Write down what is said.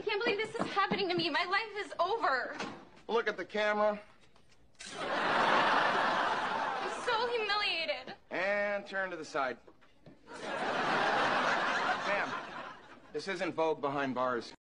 can't believe this is happening to me. My life is over. Look at the camera. I'm so humiliated. And turn to the side. Ma'am, this isn't Vogue behind bars.